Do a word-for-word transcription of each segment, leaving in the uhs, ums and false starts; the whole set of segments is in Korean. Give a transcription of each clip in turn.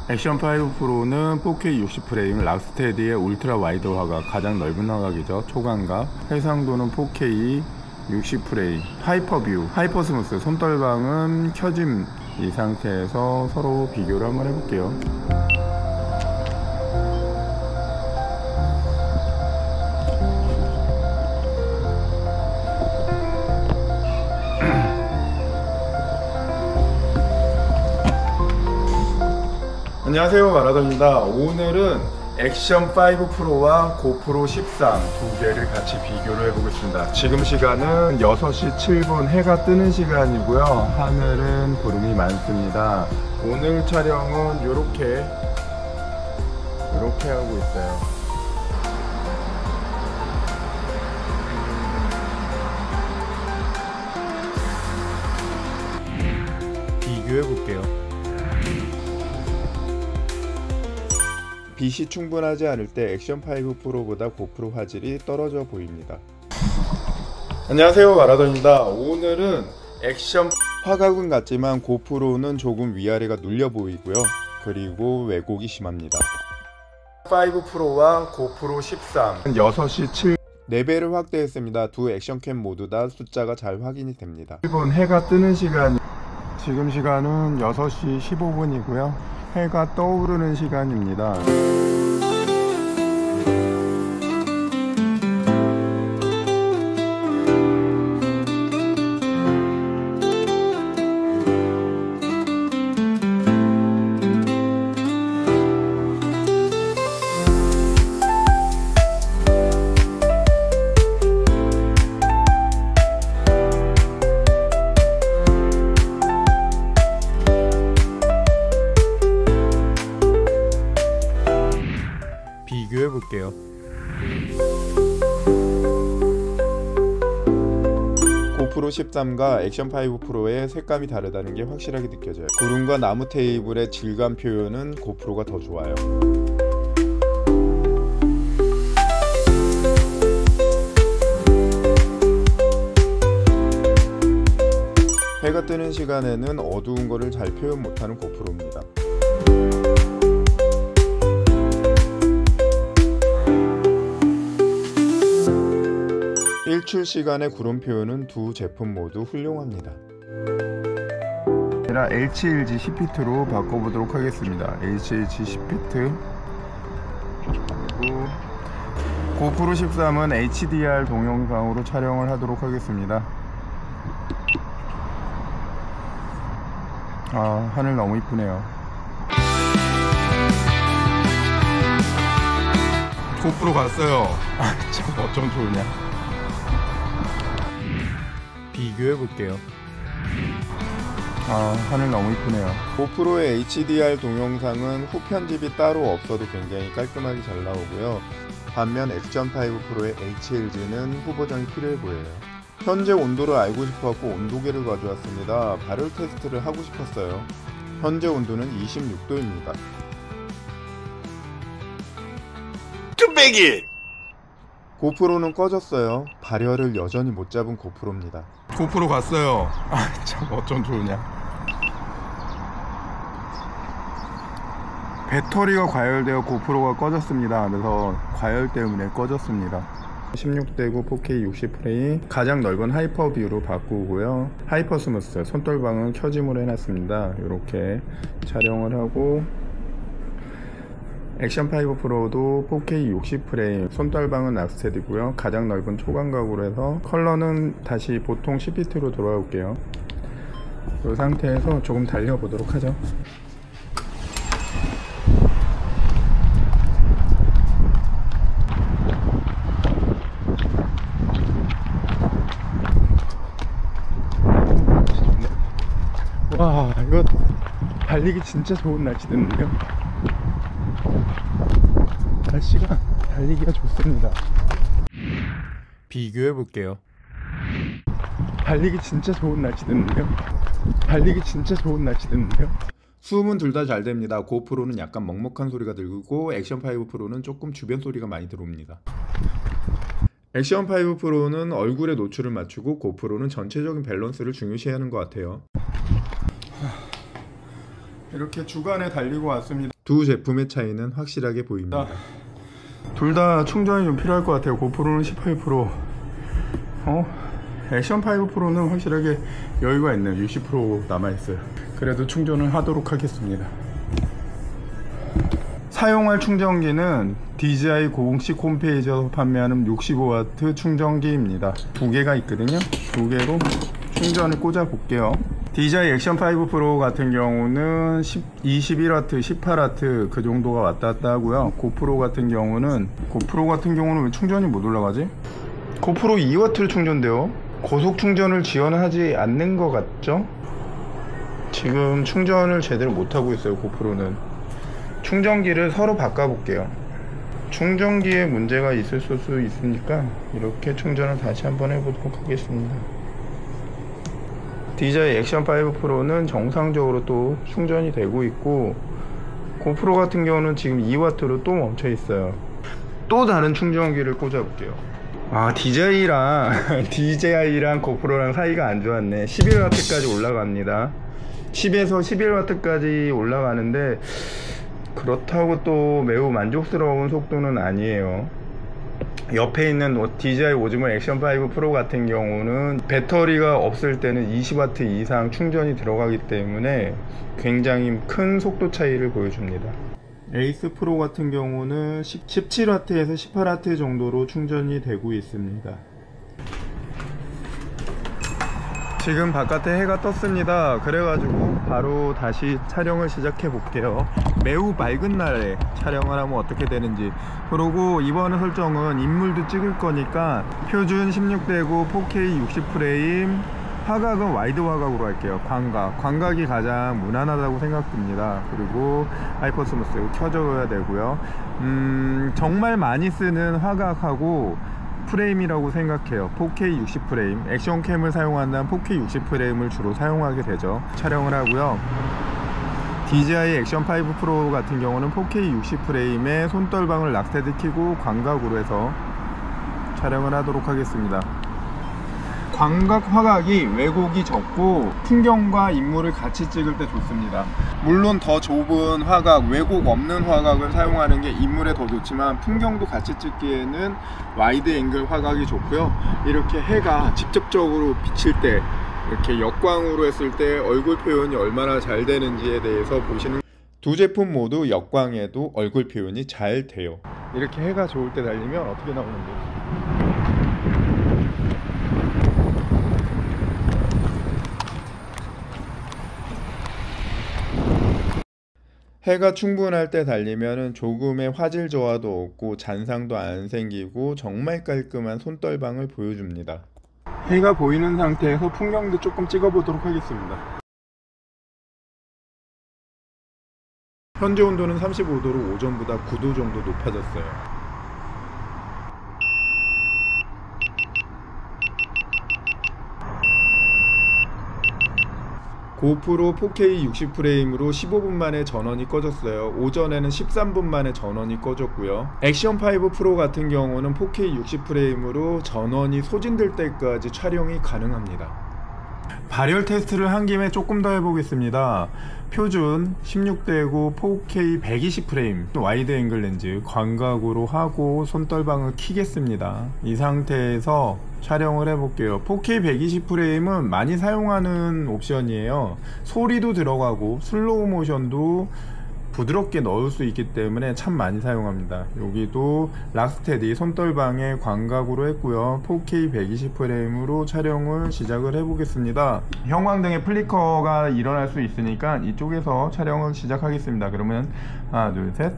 액션 파이브 프로는 포케이 육십 프레임, 락스테디의 울트라 와이드 화각, 가장 넓은 화각이죠. 초광각. 해상도는 포케이 육십 프레임, 하이퍼뷰, 하이퍼스무스, 손떨방은 켜짐. 이 상태에서 서로 비교를 한번 해볼게요. 안녕하세요, 마라더입니다. 오늘은 액션 파이브 프로와 고프로 십삼 두 개를 같이 비교를 해보겠습니다. 지금 시간은 여섯 시 칠 분, 해가 뜨는 시간이고요. 하늘은 구름이 많습니다. 오늘 촬영은 이렇게 이렇게 하고 있어요. 비교해 볼게요. 빛이 충분하지 않을 때 액션 파이브 프로보다 고프로 화질이 떨어져 보입니다. 안녕하세요, 마라더입니다. 오늘은 액션 화각은 같지만 고프로는 조금 위아래가 눌려 보이고요. 그리고 왜곡이 심합니다. 파이브 프로와 고프로 십삼 여섯 시 칠 분 네 배를 확대했습니다. 두 액션캠 모두 다 숫자가 잘 확인이 됩니다. 일본 해가 뜨는 시간, 지금 시간은 여섯 시 십오 분이고요 해가 떠오르는 시간입니다. 비교해 볼게요. 고프로 십삼과 액션 파이브 프로의 색감이 다르다는 게 확실하게 느껴져요. 구름과 나무 테이블의 질감 표현은 고프로가 더 좋아요. 해가 뜨는 시간에는 어두운 거를 잘 표현 못하는 고프로입니다. 일출 시간의 구름 표현은 두 제품 모두 훌륭합니다. 에이치엘지 십 피트로 바꿔보도록 하겠습니다. 에이치엘지 십 피트. 그리고 고프로 십삼은 에이치디알 동영상으로 촬영을 하도록 하겠습니다. 아, 하늘 너무 이쁘네요. 고프로 갔어요. 아, 참 어쩜 좋으냐. 비교해 볼게요. 아, 하늘 너무 이쁘네요. 고프로의 에이치디알 동영상은 후편집이 따로 없어도 굉장히 깔끔하게 잘 나오고요. 반면 액션 파이브 프로의 에이치엘지는 후보정이 필요해 보여요. 현재 온도를 알고 싶어서 온도계를 가져왔습니다. 발열 테스트를 하고 싶었어요. 현재 온도는 이십육 도입니다. 뚝배기! 고프로는 꺼졌어요. 발열을 여전히 못 잡은 고프로입니다. 고프로 갔어요. 아, 참 어쩜 좋으냐. 배터리가 과열되어 고프로가 꺼졌습니다. 그래서 과열 때문에 꺼졌습니다. 십육 대구 포케이 육십 프레임, 가장 넓은 하이퍼뷰로 바꾸고요. 하이퍼스무스, 손떨방은 켜짐으로 해놨습니다. 이렇게 촬영을 하고, 액션 파이브 프로도 포케이 육십 프레임, 손떨방은 락스테디고요. 가장 넓은 초광각으로 해서 컬러는 다시 보통 십 피트로 돌아올게요. 이 상태에서 조금 달려보도록 하죠. 와, 이거 달리기 진짜 좋은 날씨 됐는데요. 날씨가 달리기가 좋습니다. 비교해 볼게요. 달리기 진짜 좋은 날씨 됐는데요. 달리기 진짜 좋은 날씨 됐는데요. 수음은 둘 다 잘 됩니다. 고프로는 약간 먹먹한 소리가 들고 액션 파이브 프로는 조금 주변 소리가 많이 들어옵니다. 액션 파이브 프로는 얼굴에 노출을 맞추고 고프로는 전체적인 밸런스를 중요시하는 것 같아요. 이렇게 주간에 달리고 왔습니다. 두 제품의 차이는 확실하게 보입니다. 둘 다 충전이 좀 필요할 것 같아요. 고프로는 십팔 퍼센트, 어? 액션 파이브 프로는 확실하게 여유가 있네요. 육십 퍼센트 남아있어요. 그래도 충전을 하도록 하겠습니다. 사용할 충전기는 디지아이 공식 홈페이지에서 판매하는 육십오 와트 충전기입니다. 두 개가 있거든요. 두 개로 충전을 꽂아 볼게요. 디지아이 액션 파이브 프로 같은 경우는 이십일 와트, 십팔 와트 그 정도가 왔다 갔다 하고요. 고프로 같은 경우는 고프로 같은 경우는 왜 충전이 못 올라가지? 고프로 이 와트를 충전돼요. 고속 충전을 지원하지 않는 것 같죠? 지금 충전을 제대로 못하고 있어요. 고프로는. 충전기를 서로 바꿔볼게요. 충전기에 문제가 있을 수 있으니까 이렇게 충전을 다시 한번 해보도록 하겠습니다. 디지아이 액션 파이브 프로는 정상적으로 또 충전이 되고 있고, 고프로 같은 경우는 지금 이 와트로 또 멈춰 있어요. 또 다른 충전기를 꽂아 볼게요. 아, 디제이랑 디제이랑 고프로랑 사이가 안 좋았네. 십일 와트까지 올라갑니다. 십에서 십일 와트까지 올라가는데 그렇다고 또 매우 만족스러운 속도는 아니에요. 옆에 있는 디지아이 오즈모 액션 파이브 프로 같은 경우는 배터리가 없을 때는 이십 와트 이상 충전이 들어가기 때문에 굉장히 큰 속도 차이를 보여줍니다. 에이스 프로 같은 경우는 십칠 와트에서 십팔 와트 정도로 충전이 되고 있습니다. 지금 바깥에 해가 떴습니다. 그래가지고 바로 다시 촬영을 시작해 볼게요. 매우 맑은 날에 촬영을 하면 어떻게 되는지. 그리고 이번 설정은 인물도 찍을 거니까 표준 십육 대 구 포케이 육십 프레임, 화각은 와이드 화각으로 할게요. 광각 광각이 가장 무난하다고 생각됩니다. 그리고 하이퍼스무스 켜줘야 되고요. 음, 정말 많이 쓰는 화각하고 프레임이라고 생각해요. 포케이 육십 프레임, 액션캠을 사용한다면 포케이 육십 프레임을 주로 사용하게 되죠. 촬영을 하고요. 디지아이 액션 파이브 프로 같은 경우는 포케이 육십 프레임에 손떨방을 락스테드 키고 광각으로 해서 촬영을 하도록 하겠습니다. 광각 화각이 왜곡이 적고 풍경과 인물을 같이 찍을 때 좋습니다. 물론 더 좁은 화각, 왜곡 없는 화각을 사용하는 게 인물에 더 좋지만 풍경도 같이 찍기에는 와이드 앵글 화각이 좋고요. 이렇게 해가 직접적으로 비칠 때, 이렇게 역광으로 했을 때 얼굴 표현이 얼마나 잘 되는지에 대해서 보시는, 두 제품 모두 역광에도 얼굴 표현이 잘 돼요. 이렇게 해가 좋을 때 달리면 어떻게 나오는지. 해가 충분할 때 달리면 조금의 화질 저하도 없고 잔상도 안 생기고 정말 깔끔한 손떨방을 보여줍니다. 해가 보이는 상태에서 풍경도 조금 찍어보도록 하겠습니다. 현재 온도는 삼십오 도로 오전보다 구 도 정도 높아졌어요. 고프로 포케이 육십 프레임으로 십오 분 만에 전원이 꺼졌어요. 오전에는 십삼 분 만에 전원이 꺼졌고요. 액션 파이브 프로 같은 경우는 포케이 육십 프레임으로 전원이 소진될 때까지 촬영이 가능합니다. 발열 테스트를 한 김에 조금 더 해보겠습니다. 표준 십육 대 구 포케이 백이십 프레임 와이드 앵글 렌즈 광각으로 하고 손떨방을 켜겠습니다. 이 상태에서 촬영을 해볼게요. 포케이 백이십 프레임은 많이 사용하는 옵션이에요. 소리도 들어가고 슬로우 모션도 부드럽게 넣을 수 있기 때문에 참 많이 사용합니다. 여기도 락스테디 손떨방에 광각으로 했고요. 포케이 백이십 프레임으로 촬영을 시작을 해보겠습니다. 형광등의 플리커가 일어날 수 있으니까 이쪽에서 촬영을 시작하겠습니다. 그러면 하나 둘 셋.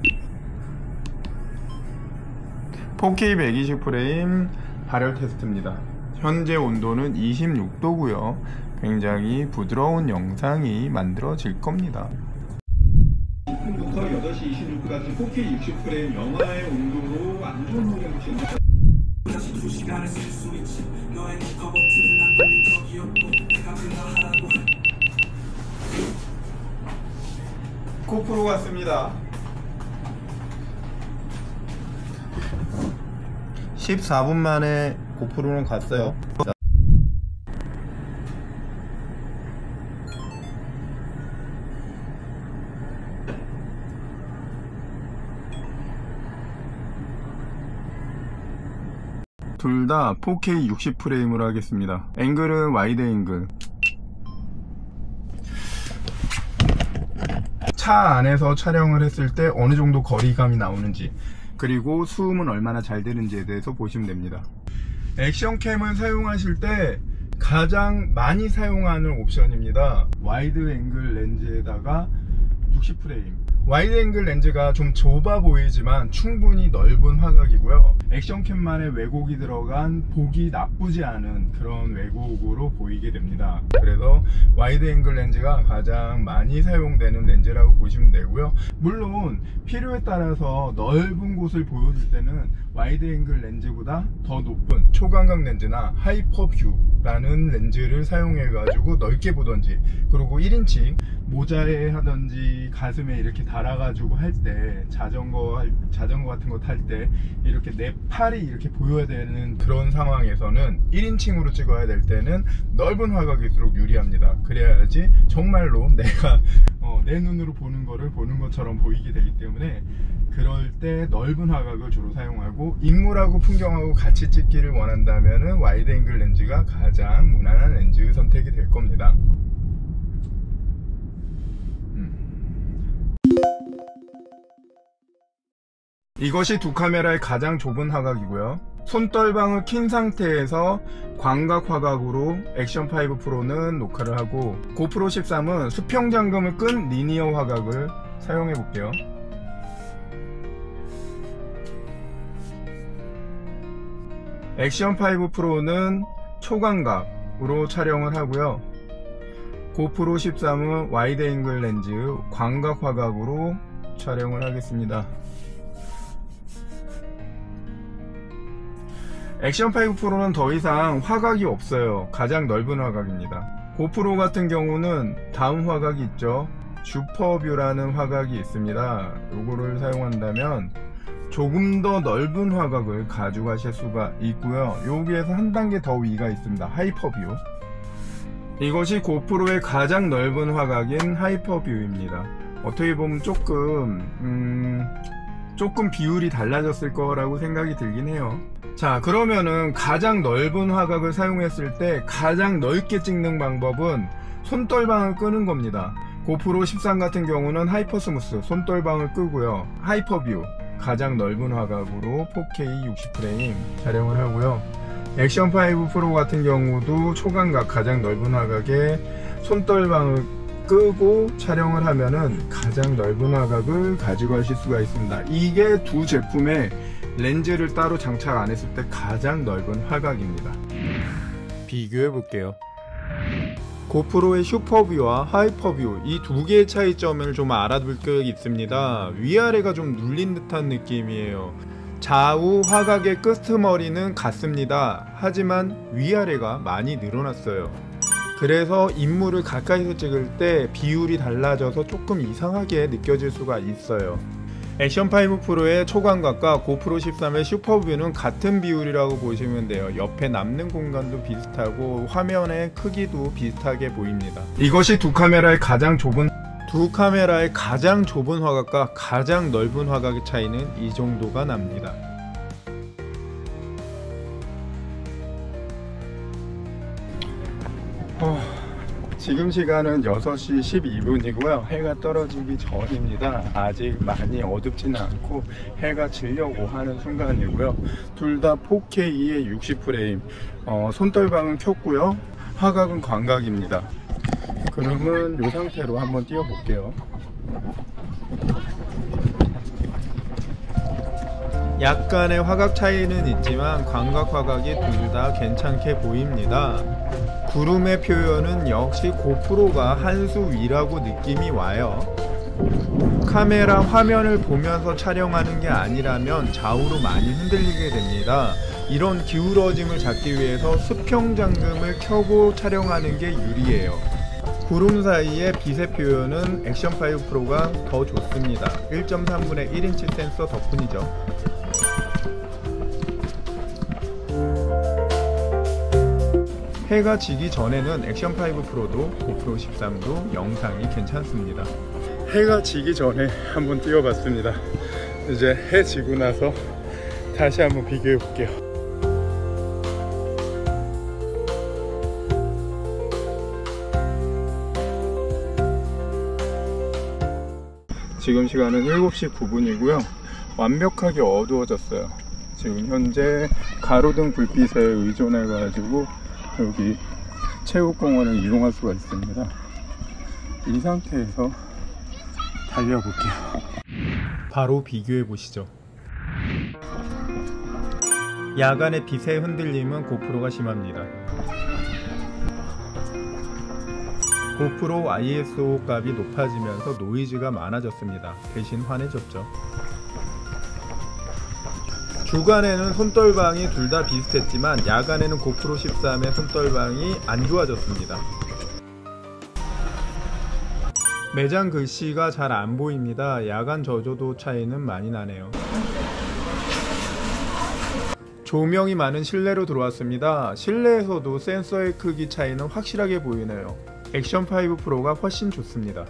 포케이 백이십 프레임 발열 테스트입니다. 현재 온도는 이십육 도고요. 굉장히 부드러운 영상이 만들어질 겁니다. 부터 여덟 시 이십육 분까지 포케이 육십 프레임 영하의 온도로 안 좋은 노래를 듣는다. 고프로 같습니다. 십사 분 만에 고프로는 갔어요. 둘 다 포케이 육십 프레임으로 하겠습니다. 앵글은 와이드 앵글. 차 안에서 촬영을 했을 때 어느 정도 거리감이 나오는지, 그리고 수음은 얼마나 잘 되는지에 대해서 보시면 됩니다. 액션캠을 사용하실 때 가장 많이 사용하는 옵션입니다. 와이드 앵글 렌즈에다가 육십 프레임. 와이드 앵글 렌즈가 좀 좁아 보이지만 충분히 넓은 화각이고요. 액션캠만의 왜곡이 들어간 보기 나쁘지 않은 그런 왜곡으로 보이게 됩니다. 그래서 와이드 앵글 렌즈가 가장 많이 사용되는 렌즈라고 보시면 되고요. 물론 필요에 따라서 넓은 곳을 보여줄 때는 와이드 앵글 렌즈보다 더 높은 초광각 렌즈나 하이퍼뷰라는 렌즈를 사용해 가지고 넓게 보던지, 그리고 일 인치 모자에 하던지 가슴에 이렇게 달아 가지고 할 때, 자전거 자전거 같은 거 탈 때 이렇게 내 팔이 이렇게 보여야 되는 그런 상황에서는 일 인칭으로 찍어야 될 때는 넓은 화각일수록 유리합니다. 그래야지 정말로 내가 어, 내 눈으로 보는 거를 보는 것처럼 보이게 되기 때문에, 그럴 때 넓은 화각을 주로 사용하고, 인물하고 풍경하고 같이 찍기를 원한다면 와이드 앵글 렌즈가 가장 무난한 렌즈 선택이 될 겁니다. 음. 이것이 두 카메라의 가장 좁은 화각이고요. 손떨방을 킨 상태에서 광각 화각으로 액션 파이브 프로는 녹화를 하고, 고프로 십삼은 수평 잠금을 끈 리니어 화각을 사용해 볼게요. 액션 파이브 프로는 초광각으로 촬영을 하고요. 고프로 십삼은 와이드 앵글 렌즈 광각 화각으로 촬영을 하겠습니다. 액션 파이브 프로는 더 이상 화각이 없어요. 가장 넓은 화각입니다. 고프로 같은 경우는 다음 화각이 있죠. 슈퍼뷰라는 화각이 있습니다. 요거를 사용한다면 조금 더 넓은 화각을 가져가실 수가 있고요. 여기에서 한 단계 더 위가 있습니다. 하이퍼뷰. 이것이 고프로의 가장 넓은 화각인 하이퍼뷰입니다. 어떻게 보면 조금 음, 조금 비율이 달라졌을 거라고 생각이 들긴 해요. 자, 그러면은 가장 넓은 화각을 사용했을 때 가장 넓게 찍는 방법은 손떨방을 끄는 겁니다. 고프로 십삼 같은 경우는 하이퍼스무스 손떨방을 끄고요. 하이퍼뷰 가장 넓은 화각으로 포케이 육십 프레임 촬영을 하고요. 액션 파이브 프로 같은 경우도 초광각 가장 넓은 화각에 손떨방을 끄고 촬영을 하면은 가장 넓은 화각을 가져가실 수가 있습니다. 이게 두 제품의 렌즈를 따로 장착 안 했을 때 가장 넓은 화각입니다. 비교해 볼게요. 고프로의 슈퍼뷰와 하이퍼뷰, 이 두 개의 차이점을 좀 알아둘 게 있습니다. 위아래가 좀 눌린 듯한 느낌이에요. 좌우 화각의 끄트머리는 같습니다. 하지만 위아래가 많이 늘어났어요. 그래서 인물을 가까이서 찍을 때 비율이 달라져서 조금 이상하게 느껴질 수가 있어요. 액션 파이브 프로의 초광각과 고프로 십삼의 슈퍼뷰는 같은 비율이라고 보시면 돼요. 옆에 남는 공간도 비슷하고 화면의 크기도 비슷하게 보입니다. 이것이 두 카메라의 가장 좁은 두 카메라의 가장 좁은 화각과 가장 넓은 화각의 차이는 이 정도가 납니다. 어... 지금 시간은 여섯 시 십이 분이고요 해가 떨어지기 전입니다. 아직 많이 어둡지는 않고 해가 지려고 하는 순간이고요. 둘 다 포케이의 육십 프레임, 어, 손떨방은 켰고요. 화각은 광각입니다. 그러면 이 상태로 한번 띄워 볼게요. 약간의 화각 차이는 있지만 광각 화각이 둘 다 괜찮게 보입니다. 구름의 표현은 역시 고프로가 한 수 위라고 느낌이 와요. 카메라 화면을 보면서 촬영하는 게 아니라면 좌우로 많이 흔들리게 됩니다. 이런 기울어짐을 잡기 위해서 수평 잠금을 켜고 촬영하는 게 유리해요. 구름 사이의 빛의 표현은 액션 파이브 프로가 더 좋습니다. 일 점 삼 분의 일 인치 센서 덕분이죠. 해가 지기 전에는 액션 파이브 프로도 고프로 십삼도 영상이 괜찮습니다. 해가 지기 전에 한번 띄워봤습니다. 이제 해 지고 나서 다시 한번 비교해 볼게요. 지금 시간은 일곱 시 구 분이고요 완벽하게 어두워졌어요. 지금 현재 가로등 불빛에 의존해 가지고 여기 체육공원을 이용할 수가 있습니다. 이 상태에서 달려볼게요. 바로 비교해 보시죠. 야간의 빛의 흔들림은 고프로가 심합니다. 고프로 아이에스오 값이 높아지면서 노이즈가 많아졌습니다. 대신 환해졌죠. 주간에는 손떨방이 둘 다 비슷했지만 야간에는 고프로 십삼의 손떨방이 안 좋아졌습니다. 매장 글씨가 잘 안 보입니다. 야간 저조도 차이는 많이 나네요. 조명이 많은 실내로 들어왔습니다. 실내에서도 센서의 크기 차이는 확실하게 보이네요. 액션 파이브 프로가 훨씬 좋습니다.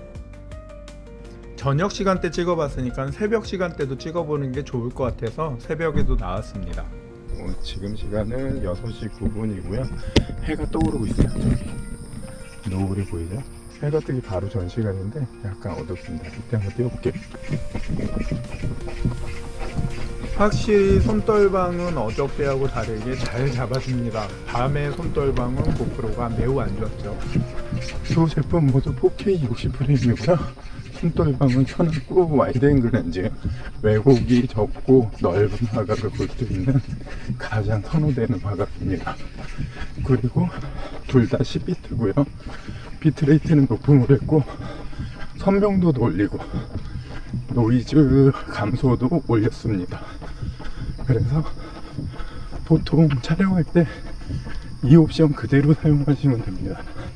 저녁 시간대 찍어봤으니까 새벽 시간대도 찍어보는 게 좋을 것 같아서 새벽에도 나왔습니다. 어, 지금 시간은 여섯 시 구 분이고요 해가 떠오르고 있어요. 저기 노을이 보이죠? 해가 뜨기 바로 전 시간인데 약간 어둡습니다. 이때 한번 띄워볼게요. 확실히 손떨방은 어저께하고 다르게 잘 잡아줍니다. 밤에 손떨방은 고프로가 매우 안 좋았죠. 두 제품 모두 포케이 육십 프레임이고요 손떨방은 편하고 와이드 앵글 렌즈, 왜곡이 적고 넓은 화각을 볼 수 있는 가장 선호되는 화각입니다. 그리고 둘 다 십 비트고요 비트레이트는 높음을 했고 선명도도 올리고 노이즈 감소도 올렸습니다. 그래서 보통 촬영할 때 이 옵션 그대로 사용하시면 됩니다.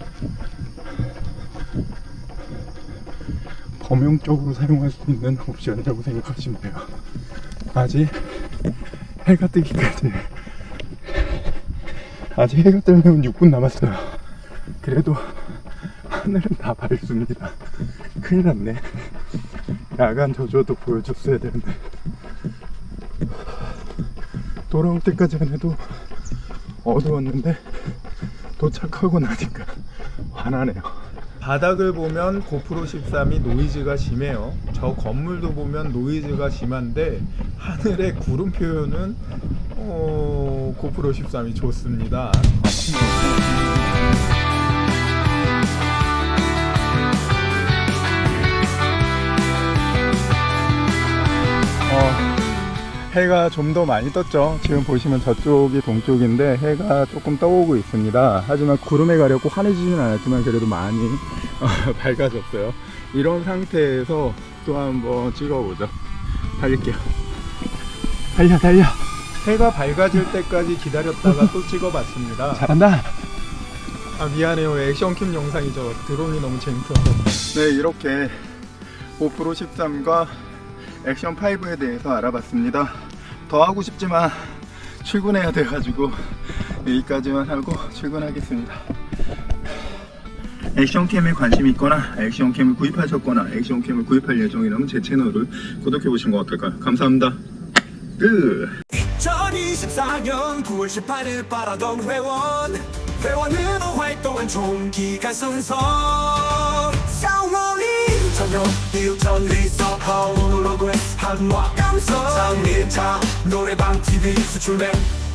범용적으로 사용할 수 있는 옵션이라고 생각하시면 돼요. 아직 해가 뜨기까지 아직 해가 뜨려면 육 분 남았어요. 그래도 하늘은 다 밝습니다. 큰일 났네. 야간 저조도 보여줬어야 되는데 돌아올 때까지만 해도 어두웠는데 도착하고 나니까 환하네요. 바닥을 보면 고프로 십삼이 노이즈가 심해요. 저 건물도 보면 노이즈가 심한데 하늘의 구름 표현은 어... 고프로 십삼이 좋습니다. 어, 해가 좀 더 많이 떴죠. 지금 보시면 저쪽이 동쪽인데 해가 조금 떠오고 있습니다. 하지만 구름에 가렵고 환해지지는 않았지만 그래도 많이 어, 밝아졌어요. 이런 상태에서 또 한번 찍어보죠. 달릴게요. 달려 달려. 해가 밝아질 때까지 기다렸다가 또 찍어봤습니다. 잘한다. 아 미안해요. 액션캠 영상이죠. 드론이 너무 재밌어서. 네, 이렇게 고프로 십삼과 액션 파이브에 대해서 알아봤습니다. 더 하고 싶지만 출근해야 돼가지고 여기까지만 하고 출근하겠습니다. 액션캠에 관심이 있거나 액션캠을 구입하셨거나 액션캠을 구입할 예정이라면 제 채널을 구독해보시는 거 어떨까요? 감사합니다. 끝! 이천이십사 년 구월 십팔일 바라던 회원 회원으로 활동한 총기간 순서 샤오머니 전용 이웃전 리서 하우로그레스 한화 감성 장미차 노래방 티비 수출맹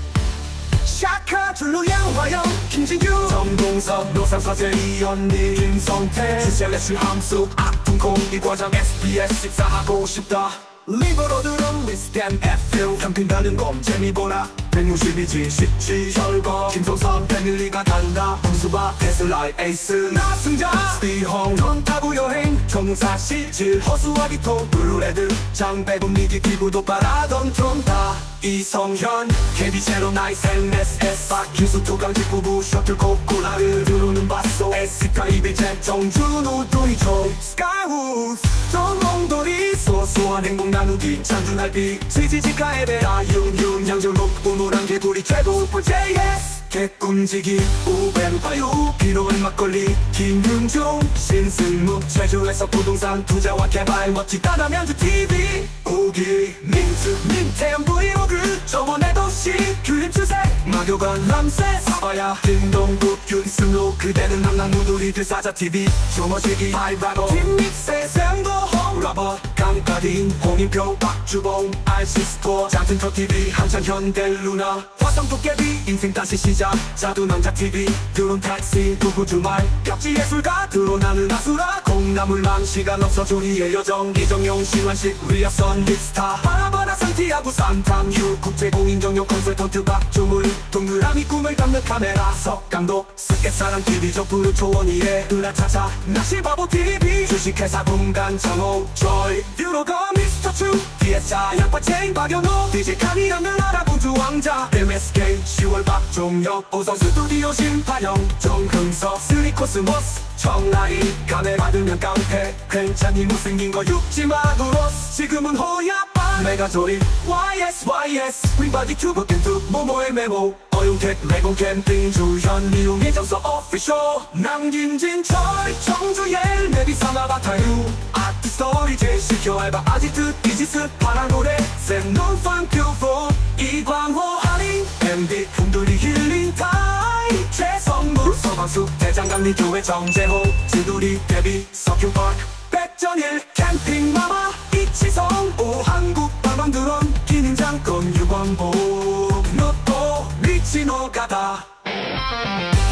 샤카 줄루 양화영 김진규 정동석 노상서재 이언니 김성태 주셀레스 함수 악풍콩 이과장 에스비에스 식사하고 싶다 리버로드론 리스템 에프유 평균 가는 곰 재미보라 백육십이지 십지 혈거 김소선 패밀리가 단다 홍수바 테슬라의 에이스 나승자 스티홍 전타구 여행 정사 실질 허수아비토 블루레드 장배분 미기 기부도 바라던 트론다 이성현 케비제로 나이스 엠에스에스 박규수 토강 직구부 셔틀콕 코라를 들어오는 바소 에스카 이비제 정준호 도이총 스카이우스 정몽돌이 소소한 행복 나누기 장준할비 지지지카 에베라 융융 양정록 노란 개구리 최고 슈퍼 제이에스 개꿈지기 우벤파유 비로운 막걸리 김윤중 신승무 제주에서 부동산 투자와 개발 멋지다 남양주 티비 우기 민트 민태현 브이로그 저번에 도시 규립 주색 마교관 람세 사바야 딩동국 윤승로 그대는 남남 무두리들 사자 티비 조머지기 하이브라고 팀믹스의 생도 홈 브라버 강가딘 홍인표 박주봉 알시스토어 장튼터 티비 한창 현대 루나 화성 도깨비 인생 다시 시작 자두 남자 티비 드론 택시 두부 주말 깍지 예술가 드러나는 아수라 콩나물망 시간 없어 조리의 여정 이정용 신환식 리아선 힙스타 바라바라 산티아고 산탕휴 국제공인정용 컨설턴트 박주물 동그라미 꿈을 담는 카메라 석강도 스케사랑 티비 적부르 초원이에 으라차차 낚시바보 티비 주식회사 공간 정호 조이 뷰로거 미스터 추 디에스아 양파체인 박연호 디제이 카니라는 나라구주 왕자 엠에스케이 시월 박종혁 오성 스튜디오 심파영 정흥석 스리코스모스 청라이 감에 받으면 깡패 괜찮니 못생긴 거 육지마 누로스 지금은 호야빠 메가조립 와이에스 와이에스 윙바디 튜브 캔투 모모의 메모 어용택 레공 캠핑 주현 미용 예정서 오피쇼 남김진 철 청주엘 메비사나 바타유 아트 스토리 제시켜 알바 아지트 이지스 파라노래 샘논 펀큐포 이광호 할인 엠디 품돌이 힐링 타임 최성무 서방수 대장감리 교회 정재호 진두리 데뷔 서큐파크 백전일 캠핑 마마 이치성 오한국 방방드론 기능장건 유광복 노또 리치노가다